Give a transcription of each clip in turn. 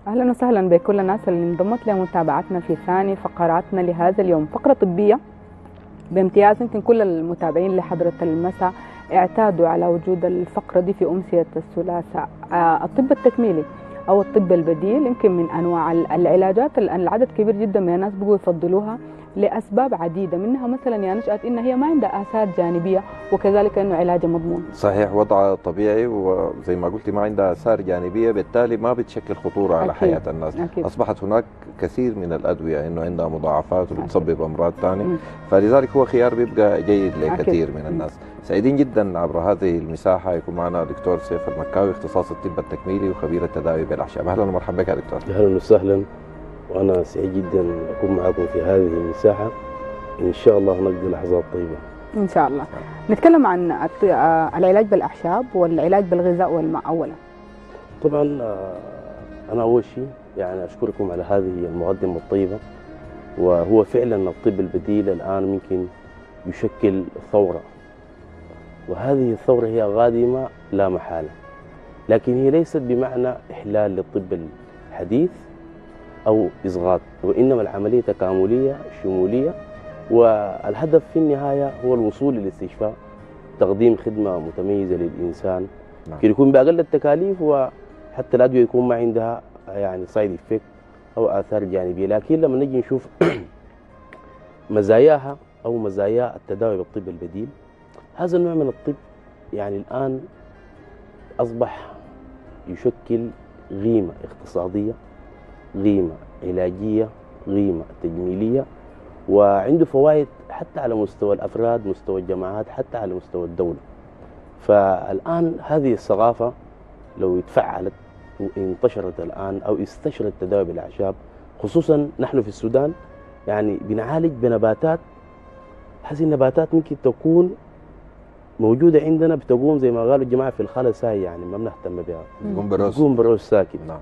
أهلا وسهلا بكل الناس اللي انضمت لمتابعتنا في ثاني فقراتنا لهذا اليوم. فقرة طبية بامتياز. يمكن كل المتابعين لحضرة المساء اعتادوا على وجود الفقرة دي في أمسية الثلاثاء. الطب التكميلي أو الطب البديل يمكن من أنواع العلاجات الآن العدد كبير جدا من الناس بقوا يفضلوها لأسباب عديدة، منها مثلا يا نشأت إن هي ما عندها آثار جانبية، وكذلك إنه علاجها مضمون. صحيح، وضعها طبيعي وزي ما قلتي ما عندها آثار جانبية، بالتالي ما بتشكل خطورة على حياة الناس. أكيد. أصبحت هناك كثير من الأدوية إنه عندها مضاعفات وبتسبب أمراض ثانية، فلذلك هو خيار بيبقى جيد لكثير من الناس. سعيدين جدا عبر هذه المساحة يكون معنا دكتور سيف المكاوي، اختصاص الطب التكميلي وخبير التداوي بالأعشاب. أهلا ومرحبا بك يا دكتور. أهلا وسهلا، وأنا سعيد جدا أكون معكم في هذه المساحة. إن شاء الله نقضي لحظات طيبة إن شاء الله. نتكلم عن العلاج بالأعشاب والعلاج بالغذاء والماء أولا. طبعا أنا أول شيء يعني أشكركم على هذه المقدمة الطيبة، وهو فعلا الطب البديل الآن ممكن يشكل ثورة، وهذه الثورة هي قادمة لا محالة، لكن هي ليست بمعنى إحلال للطب الحديث أو إصغاء، وإنما العملية تكاملية شمولية، والهدف في النهاية هو الوصول للاستشفاء، تقديم خدمة متميزة للإنسان يمكن يكون بأقل التكاليف، وحتى الأدوية يكون ما عندها يعني سايد إفكت أو آثار جانبية. لكن لما نجي نشوف مزاياها أو مزايا التداوي بالطب البديل، هذا النوع من الطب يعني الآن أصبح يشكل قيمة اقتصادية، قيمة علاجية، قيمة تجميلية، وعنده فوائد حتى على مستوى الأفراد، مستوى الجماعات، حتى على مستوى الدولة. فالآن هذه الثقافة لو اتفعلت وانتشرت الآن أو استشرت التداوي بالأعشاب، خصوصا نحن في السودان يعني بنعالج بنباتات، هذه النباتات ممكن تكون موجودة عندنا بتقوم زي ما قالوا الجماعة في الخلا ساي، يعني ما بنهتم بها، بتقوم بروس ساكن. نعم.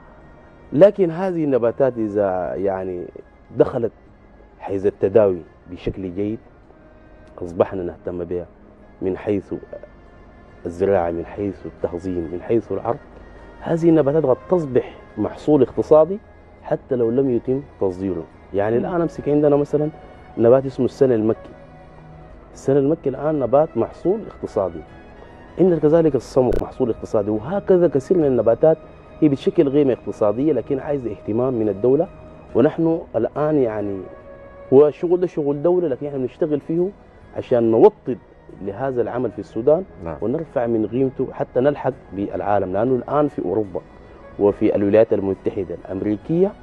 لكن هذه النباتات إذا يعني دخلت حيز التداوي بشكل جيد أصبحنا نهتم بها، من حيث الزراعة، من حيث التخزين، من حيث العرض. هذه النباتات قد تصبح محصول اقتصادي حتى لو لم يتم تصديره. يعني الآن أمسك عندنا مثلا نبات اسمه السنة المكي. السنة المكي الآن نبات محصول اقتصادي. عندنا كذلك الصمغ محصول اقتصادي، وهكذا كثير من النباتات هي بتشكل قيمة اقتصادية لكن عايزة اهتمام من الدولة. ونحن الآن يعني هو الشغل ده شغل دولة، لكن احنا بنشتغل فيه عشان نوطد لهذا العمل في السودان. نعم. ونرفع من قيمته حتى نلحق بالعالم، لأنه الآن في أوروبا وفي الولايات المتحدة الأمريكية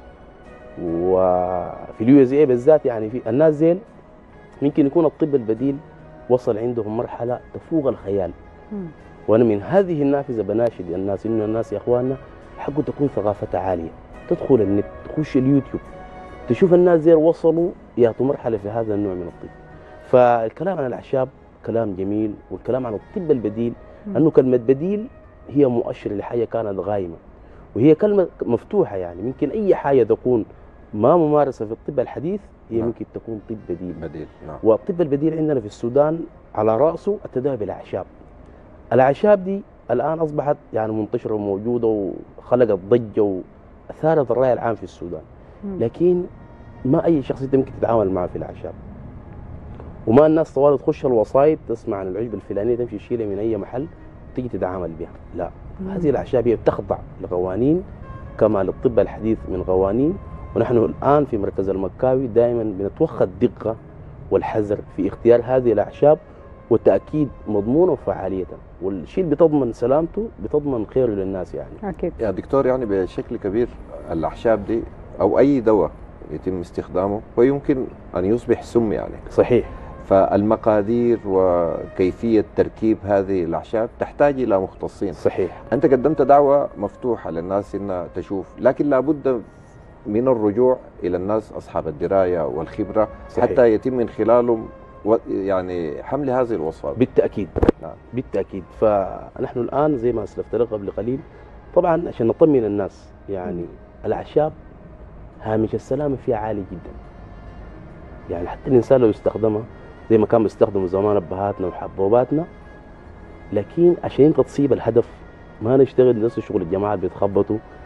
وفي اليو اس اي بالذات، يعني في الناس زين ممكن يكون الطب البديل وصل عندهم مرحلة تفوق الخيال. وأنا من هذه النافذة بناشد الناس إنه الناس يا إخواننا حقه تكون ثقافتها عالية، تدخل النت، تخش اليوتيوب، تشوف الناس زي وصلوا يعطوا مرحلة في هذا النوع من الطب. فالكلام عن الأعشاب كلام جميل، والكلام عن الطب البديل أنه كلمة بديل هي مؤشر لحاجة كانت غايمة، وهي كلمة مفتوحة، يعني ممكن أي حاجة تكون ما ممارسة في الطب الحديث هي ممكن تكون طب بديل. نعم. والطب البديل عندنا في السودان على رأسه التداوي بالأعشاب. الأعشاب دي الآن أصبحت يعني منتشرة وموجودة وخلقت ضجة وأثارت الرأي العام في السودان، لكن ما أي شخص أنت ممكن تتعامل معه في الأعشاب، وما الناس طوال تخش الوسائط تسمع عن العشبة الفلانية تمشي تشيلها من أي محل تيجي تتعامل بها. لا، هذه الأعشاب هي بتخضع لقوانين كما للطب الحديث من قوانين. ونحن الآن في مركز المكاوي دائما بنتوخى الدقة والحذر في اختيار هذه الأعشاب وتأكيد مضمونه وفعاليته، والشيء اللي بتضمن سلامته بتضمن خيره للناس. يعني أكيد يا دكتور، يعني بشكل كبير الأعشاب دي أو أي دواء يتم استخدامه ويمكن أن يصبح سم يعني. صحيح. فالمقادير وكيفية تركيب هذه الأعشاب تحتاج إلى مختصين. صحيح. أنت قدمت دعوة مفتوحة للناس إنها تشوف، لكن لابد من الرجوع إلى الناس أصحاب الدراية والخبرة. صحيح. حتى يتم من خلالهم يعني حمل هذه الوصفات. بالتأكيد. نعم. بالتأكيد. فنحن الآن زي ما أسلفت لك قبل قليل، طبعا عشان نطمن الناس يعني الأعشاب هامش السلامة فيها عالي جدا، يعني حتى الإنسان لو استخدمها زي ما كان بيستخدموا زمان أبهاتنا وحبوباتنا، لكن عشان انت تصيب الهدف ما نشتغل نفس شغل الجماعة اللي بيتخبطوا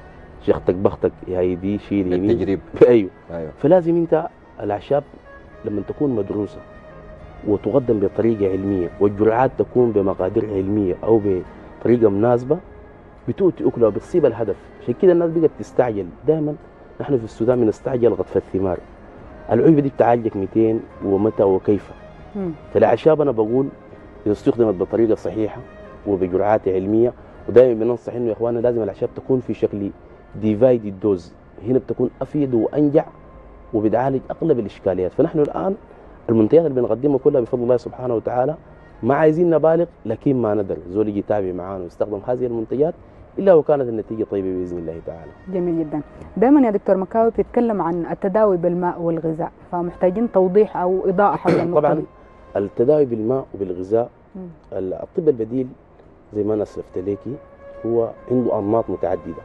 شختك بختك هي دي شيل يمين بالتجريب. ايوه. ايوه فلازم انت الاعشاب لما تكون مدروسه وتقدم بطريقه علميه والجرعات تكون بمقادير علميه او بطريقه مناسبه بتؤتي اكلها وبتصيب الهدف. عشان كده الناس بقت تستعجل دائما. نحن في السودان بنستعجل قطف الثمار. العلبه دي بتعالجك 200 ومتى وكيف. فالاعشاب انا بقول اذا استخدمت بطريقه صحيحه وبجرعات علميه، ودائما بننصح انه يا اخواننا لازم الاعشاب تكون في شكل ديفايدد دوز، هنا بتكون افيد وانجع وبتعالج اغلب الاشكاليات. فنحن الان المنتجات اللي بنقدمها كلها بفضل الله سبحانه وتعالى ما عايزين نبالغ، لكن ما ندر زول يجي يتابع معانا ويستخدم هذه المنتجات الا وكانت النتيجه طيبه باذن الله تعالى. جميل جدا. دائما يا دكتور مكاوي بتتكلم عن التداوي بالماء والغذاء، فمحتاجين توضيح او اضاءه حول النقطه طبعا دي. التداوي بالماء وبالغذاء الطب البديل زي ما انا اسلفت ليكي هو عنده انماط متعدده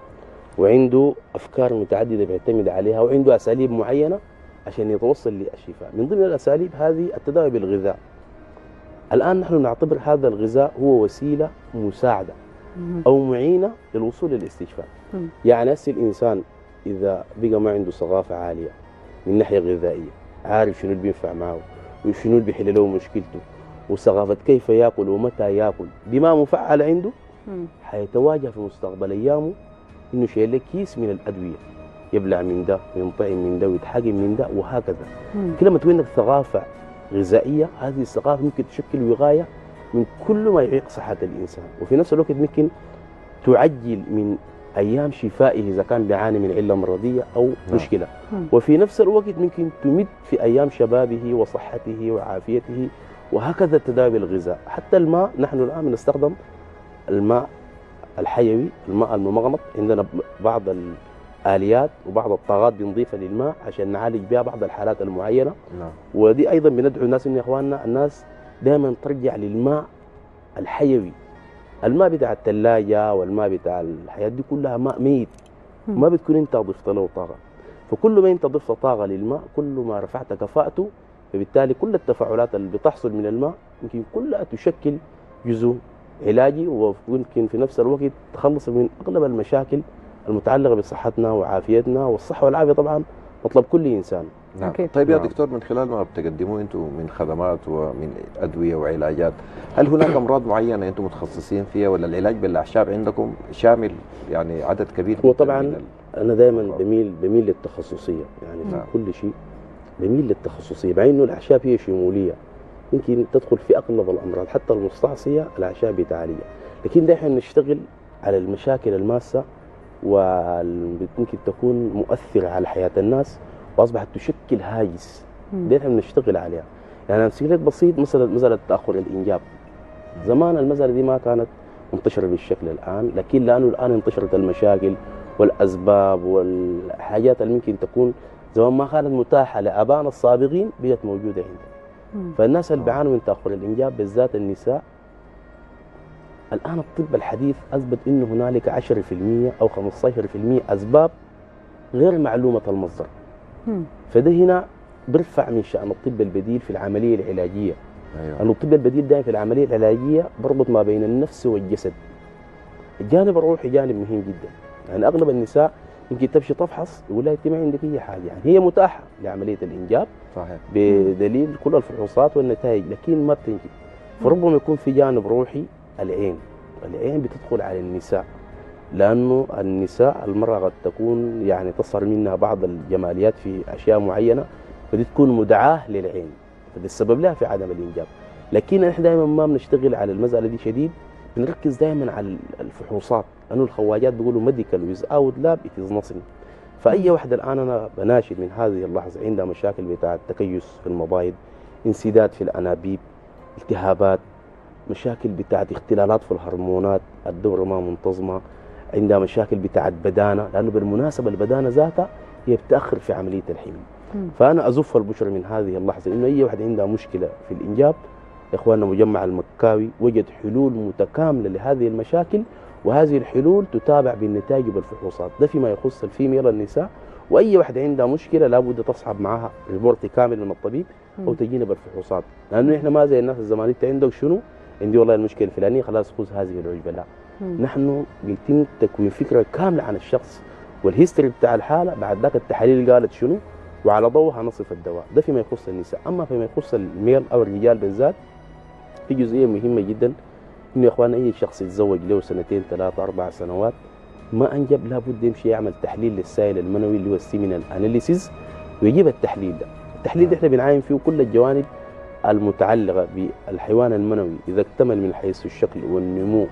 وعنده افكار متعدده بيعتمد عليها وعنده اساليب معينه عشان يتوصل للشفاء. من ضمن الاساليب هذه التداوي بالغذاء. الان نحن نعتبر هذا الغذاء هو وسيله مساعده او معينه للوصول للاستشفاء. يعني هسه الانسان اذا بقى ما عنده ثقافه عاليه من ناحيه غذائيه، عارف شنو اللي بينفع معه وشنو اللي بيحل له مشكلته وثقافه كيف ياكل ومتى ياكل بما مفعل عنده، حيتواجه في مستقبل ايامه انه شايل لك كيس من الادويه يبلع من ده وينطعم من ده ويتحقن من ده وهكذا. كل ما تكون عندك ثقافه غذائيه، هذه الثقافه ممكن تشكل وقايه من كل ما يعيق صحه الانسان، وفي نفس الوقت ممكن تعجل من ايام شفائه اذا كان بيعاني من عله مرضيه او مشكله، وفي نفس الوقت ممكن تمد في ايام شبابه وصحته وعافيته، وهكذا التداوي بالغذاء. حتى الماء نحن الان بنستخدم الماء الحيوي، الماء الممغنط، عندنا بعض الآليات وبعض الطاقات بنضيفها للماء عشان نعالج بها بعض الحالات المعينة. ودي أيضا بندعو الناس إنه يا إخواننا الناس دائما ترجع للماء الحيوي. الماء بتاع الثلاجة والماء بتاع الحياة دي كلها ماء ميت، ما بتكون أنت ضفت له طاقة. فكل ما أنت ضفت طاقة للماء كل ما رفعت كفاءته، فبالتالي كل التفاعلات اللي بتحصل من الماء يمكن كلها تشكل جزء علاجي، ويمكن في نفس الوقت تخلص من اغلب المشاكل المتعلقه بصحتنا وعافيتنا، والصحه والعافيه طبعا مطلب كل انسان. نعم. طيب يا دكتور، من خلال ما بتقدموه انتم من خدمات ومن ادويه وعلاجات، هل هناك امراض معينه انتم متخصصين فيها ولا العلاج بالاعشاب عندكم شامل يعني عدد كبير؟ هو طبعا انا دائما بميل للتخصصيه، يعني في كل شيء بميل للتخصصيه، مع انه الاعشاب هي شموليه يمكن تدخل في اغلب الامراض حتى المستعصيه الاعشاب بتعالجها، لكن دحين نشتغل على المشاكل الماسه وممكن تكون مؤثره على حياه الناس واصبحت تشكل هاجس، دحين نشتغل عليها. يعني امثله لك بسيط، مساله تاخر الانجاب. زمان المساله دي ما كانت منتشره بالشكل الان، لكن لانه الان انتشرت المشاكل والاسباب والحاجات اللي ممكن تكون زمان ما كانت متاحه لابائنا السابقين بقت موجوده عندنا. فالناس اللي بيعانوا من تاخر الانجاب بالذات النساء، الان الطب الحديث اثبت انه هنالك 10% او 15% اسباب غير معلومه المصدر. فده هنا بيرفع من شان الطب البديل في العمليه العلاجيه. لأن الطب البديل دائما في العمليه العلاجيه بربط ما بين النفس والجسد. الجانب الروحي جانب مهم جدا. يعني اغلب النساء يمكن تمشي تفحص يقول لها انت ما عندك اي حاجه، يعني هي متاحه لعمليه الانجاب صحيح بدليل كل الفحوصات والنتائج، لكن ما بتنجب. فربما يكون في جانب روحي، العين بتدخل على النساء، لانه النساء المراه قد تكون يعني تظهر منها بعض الجماليات في اشياء معينه، فدي تكون مدعاه للعين، فده السبب لها في عدم الانجاب. لكن احنا دائما ما بنشتغل على المساله دي شديد، بنركز دائما على الفحوصات، لانه الخواجات بيقولوا ميديكال ويز اوت لاب ات از نثينج. فاي واحده الان انا بناشد من هذه اللحظه عندها مشاكل بتاعه تكيس في المبايض، انسداد في الانابيب، التهابات، مشاكل بتاعه اختلالات في الهرمونات، الدوره ما منتظمه، عندها مشاكل بتاعه بدانه، لانه بالمناسبه البدانه ذاتها هي بتاخر في عمليه الحمل. فانا ازف البشرى من هذه اللحظه انه اي واحده عندها مشكله في الانجاب، يا اخواننا مجمع المكاوي وجد حلول متكامله لهذه المشاكل، وهذه الحلول تتابع بالنتائج وبالفحوصات. ده فيما يخص الفيميل النساء، واي واحده عندها مشكله لابد تصحب معها ريبورت كامل من الطبيب او تجينا بالفحوصات، لانه احنا ما زي الناس الزمان انت عندك شنو؟ عندي والله المشكله الفلانيه خلاص خذ هذه العشبه، لا. نحن بيتم تكوين فكره كامله عن الشخص والهيستوري بتاع الحاله، بعد ذاك التحاليل قالت شنو، وعلى ضوءها نصف الدواء. ده فيما يخص النساء. اما فيما يخص الميل او الرجال بالذات، في جزئيه مهمه جدا، انه يا اخوان اي شخص يتزوج له سنتين 3 4 سنوات ما انجب، لابد يمشي يعمل تحليل للسائل المنوي اللي هو السيمينال اناليسيز، ويجيب التحليل ده. التحليل ده احنا بنعاين فيه كل الجوانب المتعلقه بالحيوان المنوي، اذا اكتمل من حيث الشكل والنمو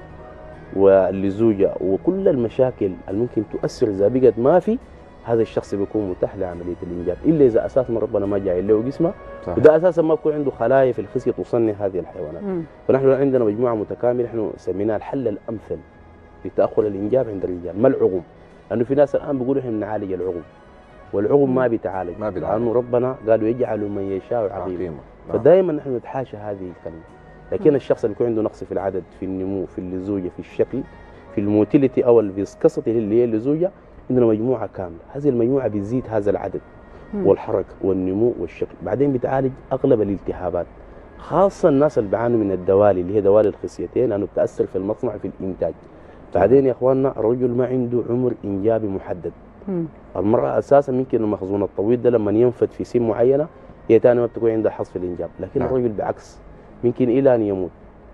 واللزوجه وكل المشاكل اللي ممكن تؤثر، اذا بقت ما في، هذا الشخص بيكون متاح لعمليه الانجاب، الا اذا اساسا ربنا ما جاي له جسمه، وده اساسا ما بيكون عنده خلايا في الخصيه تصنع هذه الحيوانات. فنحن عندنا مجموعه متكامله، نحن سميناها الحل الامثل لتاخر الانجاب عند الرجال، ما العقم، لانه في ناس الان بيقولوا احنا بنعالج العقم، والعقم ما بيتعالج، لانه ربنا قالوا يجعل من يشاء عقيما. فدائما نحن نتحاشى هذه الكلمه. لكن الشخص اللي يكون عنده نقص في العدد، في النمو، في اللزوجه، في الشكل، في الموتيليتي او الفيسكسيتي اللي هي اللزوجه، عندنا مجموعه كامله، هذه المجموعه بتزيد هذا العدد والحركه والنمو والشكل. بعدين بتعالج اغلب الالتهابات، خاصه الناس اللي بيعانوا من الدوالي اللي هي دوالي الخصيتين، لانه بتاثر في المصنع في الانتاج. بعدين يا اخواننا الرجل ما عنده عمر انجابي محدد. المراه اساسا ممكن المخزون الطويل ده لما ينفد في سن معينه هي ثاني ما بتكون عندها حظ في الانجاب، لكن الرجل بعكس ممكن الى ان يموت.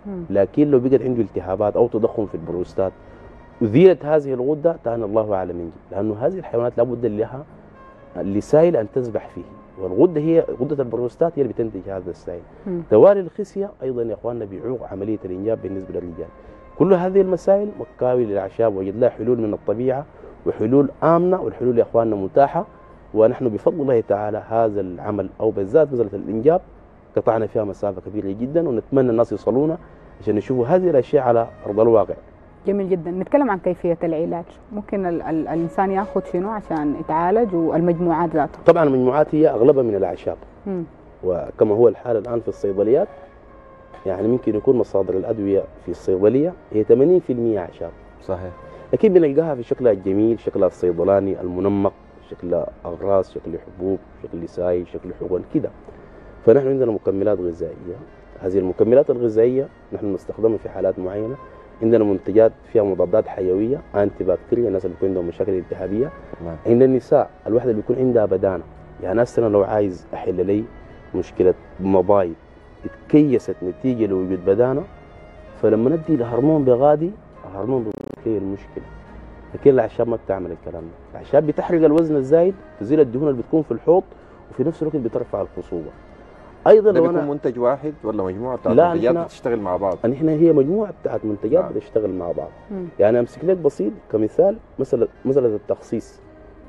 لكن لو بقت عنده التهابات او تضخم في البروستات أذيلت هذه الغدة، كان الله أعلم ينجب، لأنه هذه الحيوانات لابد لها لسائل أن تسبح فيه، والغدة هي غدة البروستات هي اللي بتنتج هذا السائل. دوالي الخصية أيضا يا إخواننا بيعوق عملية الإنجاب بالنسبة للرجال. كل هذه المسائل مكاوي للأعشاب، وجد لها حلول من الطبيعة وحلول آمنة، والحلول يا إخواننا متاحة، ونحن بفضل الله تعالى هذا العمل أو بالذات مسألة الإنجاب قطعنا فيها مسافة كبيرة جدا، ونتمنى الناس يصلونا عشان يشوفوا هذه الأشياء على أرض الواقع. جميل جدا. نتكلم عن كيفية العلاج، ممكن الإنسان ياخذ شنو عشان يتعالج، والمجموعات ذاتها؟ طبعا المجموعات هي أغلبها من الأعشاب، وكما هو الحال الآن في الصيدليات، يعني ممكن يكون مصادر الأدوية في الصيدلية هي 80% أعشاب. صحيح. لكن بنلقاها في شكلها الجميل، شكلها الصيدلاني المنمق، شكل أغراس، شكل حبوب، شكل سائل، شكل حقن كده. فنحن عندنا مكملات غذائية، هذه المكملات الغذائية نحن نستخدمها في حالات معينة. عندنا منتجات فيها مضادات حيويه انتي بكتيريا، الناس اللي بيكون عندهم مشاكل التهابيه. عند النساء الواحده اللي بيكون عندها بدانه، يعني انا لو عايز احل لي مشكله مبايض اتكيست نتيجه لوجود بدانه، فلما ندي لهرمون بغادي الهرمون بيحل المشكله. لكن الاعشاب ما بتعمل الكلام ده، الاعشاب بتحرق الوزن الزايد، تزيل الدهون اللي بتكون في الحوض، وفي نفس الوقت بترفع الخصوبه. ايضا ده بيكون منتج واحد ولا مجموعه بتاعت منتجات بتشتغل مع بعض؟ احنا هي مجموعه بتاعت منتجات بتشتغل مع بعض. يعني امسك لك بسيط كمثال مساله التخصيص.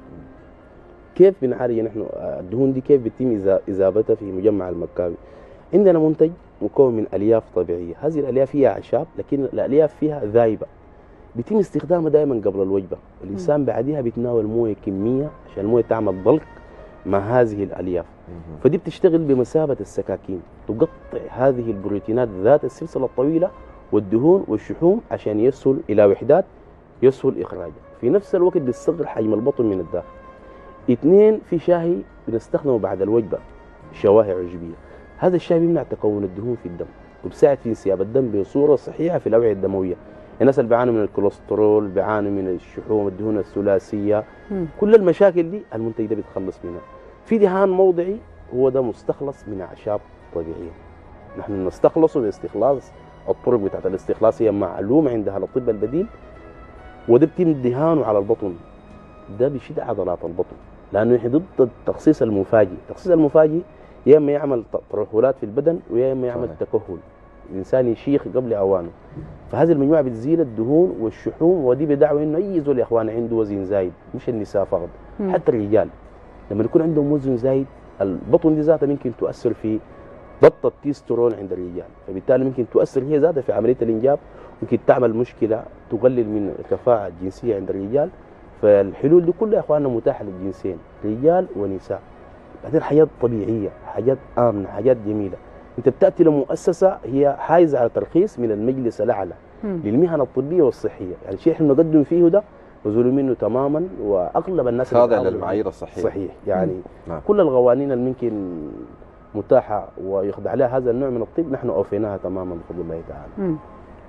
كيف بنعالج نحن الدهون دي؟ كيف بيتم اذابتها في مجمع المكاوي؟ عندنا منتج مكون من الياف طبيعيه، هذه الالياف فيها اعشاب، لكن الالياف فيها ذايبه، بيتم استخدامها دائما قبل الوجبه. الانسان بعدها بيتناول مويه كميه عشان المويه تعمل ضلك مع هذه الالياف، فدي بتشتغل بمثابه السكاكين، تقطع هذه البروتينات ذات السلسله الطويله والدهون والشحوم عشان يسهل الى وحدات يسهل اخراجها. في نفس الوقت بتصغر حجم البطن من الداخل. 2 في شاهي بنستخدمه بعد الوجبه، شواهي عشبيه، هذا الشاي بيمنع تكون الدهون في الدم، وبيساعد في انسياب الدم بصوره صحيحه في الاوعيه الدمويه. الناس اللي بيعانوا من الكوليسترول، بيعانوا من الشحوم، الدهون الثلاثيه، كل المشاكل دي المنتج ده بيتخلص منها. في دهان موضعي هو ده مستخلص من اعشاب طبيعيه، نحن نستخلصه باستخلاص، الطرق بتاعت الاستخلاص هي معلومه عند اهل الطب البديل، وده بيتم دهانه على البطن، ده بيشد عضلات البطن، لانه احنا ضد التخصيص المفاجئ. التخصيص المفاجئ يا اما يعمل ترهلات في البدن، ويا اما يعمل تكهل، الانسان يشيخ قبل اوانه. فهذه المجموعه بتزيل الدهون والشحوم، ودي بدعوى انه اي زول يا اخوان عنده وزن زايد، مش النساء فقط، حتى الرجال لما يكون عندهم وزن زايد، البطن دي ذاتها ممكن تؤثر في ضبط التستيرون عند الرجال، فبالتالي ممكن تؤثر هي ذاتها في عمليه الانجاب، ممكن تعمل مشكله تقلل من الكفاءه الجنسيه عند الرجال. فالحلول دي كلها يا اخواننا متاحه للجنسين، رجال ونساء. بعدين حاجات طبيعيه، حاجات امنه، حاجات جميله. انت بتاتي لمؤسسه هي حايزه على ترخيص من المجلس الاعلى للمهن الطبيه والصحيه، يعني شيء احنا نقدم فيه ده نزول منه تماما، واغلب الناس خاضع للمعايير الصحيه. صحيح، يعني كل القوانين اللي ممكن متاحه ويخضع لها هذا النوع من الطب نحن اوفيناها تماما بفضل الله تعالى.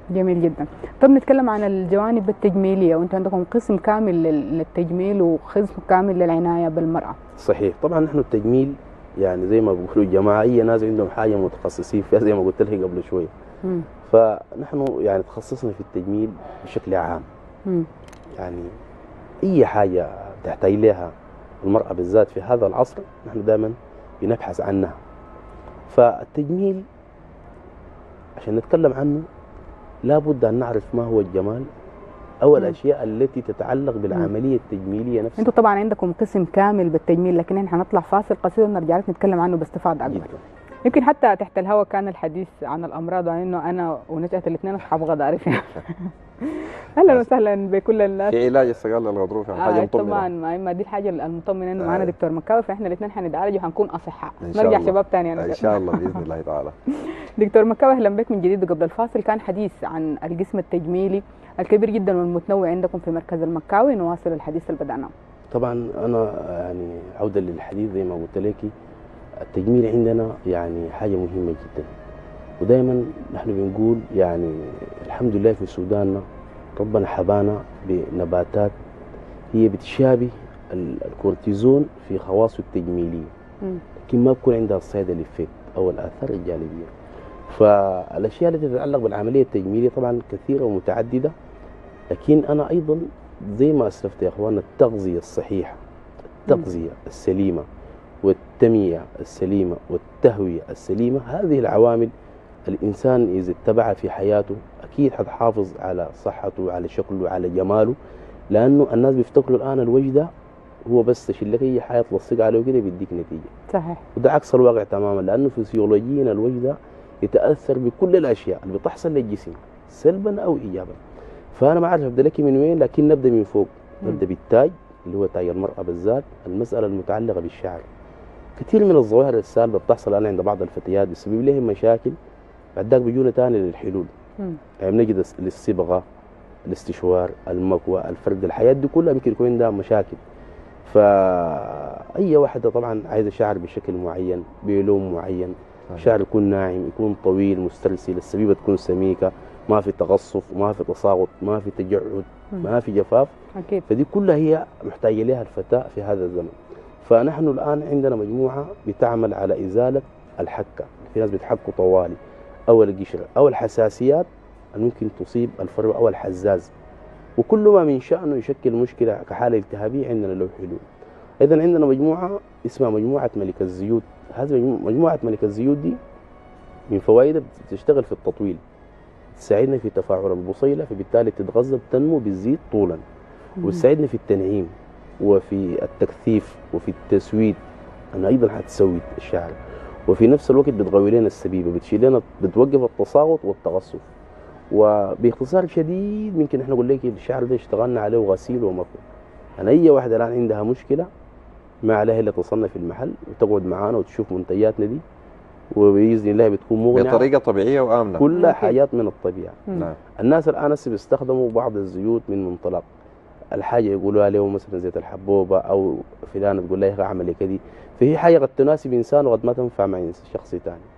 جميل جدا. طب نتكلم عن الجوانب التجميليه، وانتم عندكم قسم كامل للتجميل وقسم كامل للعنايه بالمراه. صحيح. طبعا نحن التجميل يعني زي ما بيقولوا الجماعيه ناس عندهم حاجه متخصصين فيها زي ما قلت لك قبل شويه. فنحن يعني تخصصنا في التجميل بشكل عام. يعني اي حاجه تحتاج لها المراه بالذات في هذا العصر نحن دائما بنبحث عنها. فالتجميل عشان نتكلم عنه لابد ان نعرف ما هو الجمال او الاشياء التي تتعلق بالعمليه التجميليه نفسها. انتم طبعا عندكم قسم كامل بالتجميل، لكن احنا هنطلع فاصل قصير ونرجع لك نتكلم عنه باستفاضه اكبر. يمكن حتى تحت الهواء كان الحديث عن الامراض، وعن انه انا ونجأة الاثنين اصحاب غضارف. اهلا وسهلا بكل الناس. في علاج السقال للغضروف يعني حاجه مطمنه. طبعا ما دي الحاجه المطمنه انه معنا دكتور مكاوي، فاحنا الاثنين حنتعالج وحنكون اصحاء. نرجع شباب ثاني ان شاء الله باذن الله تعالى. دكتور مكاوي اهلا بك من جديد. وقبل الفاصل كان حديث عن القسم التجميلي الكبير جدا والمتنوع عندكم في مركز المكاوي. نواصل الحديث اللي بدأناه. طبعا انا يعني عوده للحديث زي ما قلت لك، التجميل عندنا يعني حاجه مهمه جدا، ودائما نحن بنقول يعني الحمد لله في سوداننا ربنا حبانا بنباتات هي بتشابه الكورتيزون في خواصه التجميليه، لكن ما بكون عندها السايد الافكت او الاثار الجانبيه. فالاشياء التي تتعلق بالعمليه التجميليه طبعا كثيره ومتعدده، لكن انا ايضا زي ما اسلفت يا اخواننا التغذيه الصحيحه، التغذيه السليمه والتمية السليمه والتهويه السليمه، هذه العوامل الانسان اذا اتبعها في حياته اكيد حتحافظ على صحته وعلى شكله وعلى جماله. لانه الناس بيفتكروا الان الوجه ده هو بس تشيل لك اي حاجه تلصق عليه وكده بيديك نتيجه. صحيح. وده عكس الواقع تماما، لانه فسيولوجيا الوجه ده يتاثر بكل الاشياء اللي بتحصل للجسم سلبا او ايجابا. فانا ما عارف ابدا لك من وين، لكن نبدا من فوق. نبدا بالتاج اللي هو تاج المراه بالذات، المساله المتعلقه بالشعر. كثير من الظواهر السالبه بتحصل الان عند بعض الفتيات بسبب لهم مشاكل، بعد ذاك بيجونا ثاني للحلول. يعني بنجد الصبغه، الاستشوار، المكوى، الفرد، الحياه دي كلها ممكن يكون عندها مشاكل. فاي واحده طبعا عايزه شعر بشكل معين بلون معين، شعر يكون ناعم، يكون طويل مسترسل، السبيبه تكون سميكه، ما في تقصف، ما في تساقط، ما في تجعد، ما في جفاف. أكيد. فدي كلها هي محتاجه لها الفتاه في هذا الزمن. فنحن الان عندنا مجموعه بتعمل على ازاله الحكه، في ناس بتحكوا طوالي او القشره او الحساسيات اللي ممكن تصيب الفروه او الحزاز، وكل ما من شأنه يشكل مشكله كحاله التهابيه عندنا له حلول. ايضا عندنا مجموعه اسمها مجموعه ملك الزيوت. هذه مجموعه ملك الزيوت دي من فوائدها بتشتغل في التطويل، تساعدنا في تفاعل البصيله، فبالتالي تتغذى بتنمو بتزيد طولا، وتساعدنا في التنعيم وفي التكثيف وفي التسويد، انا ايضا حتسوي الشعر، وفي نفس الوقت بتقوي لنا السبيبه، بتشيل لنا، بتوقف التساقط والتغصف. وباختصار شديد ممكن احنا نقول لك الشعر ده اشتغلنا عليه غسيل ومكوى. انا اي واحده الان عندها مشكله ما عليها الا تصنف في المحل وتقعد معانا وتشوف منتجاتنا دي، وباذن الله بتكون مغنيه بطريقه طبيعيه وامنه، كلها حاجات من الطبيعه. نعم. الناس الان هسه بيستخدموا بعض الزيوت من منطلق الحاجه، يقولوا له مثلا زيت الحبوبه او فلانه تقول لها اعملي كذي، فهي حاجه قد تناسب انسان وقد ما تنفع مع شخص ثاني.